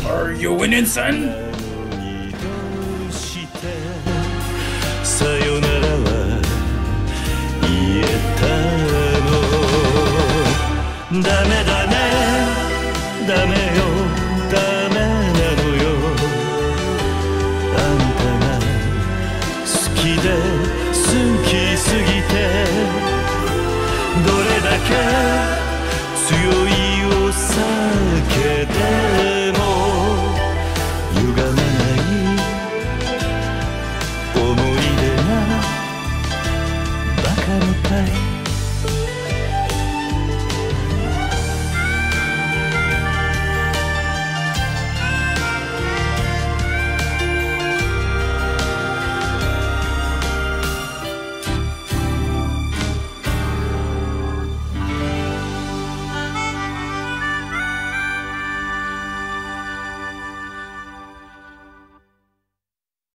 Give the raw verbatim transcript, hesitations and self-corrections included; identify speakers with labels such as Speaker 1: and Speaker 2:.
Speaker 1: Are you winning, son?
Speaker 2: さよならは言えたの。ダメだね、ダメよ、ダメなのよ。あんたが好きで好きすぎて、どれだけ強いを避けて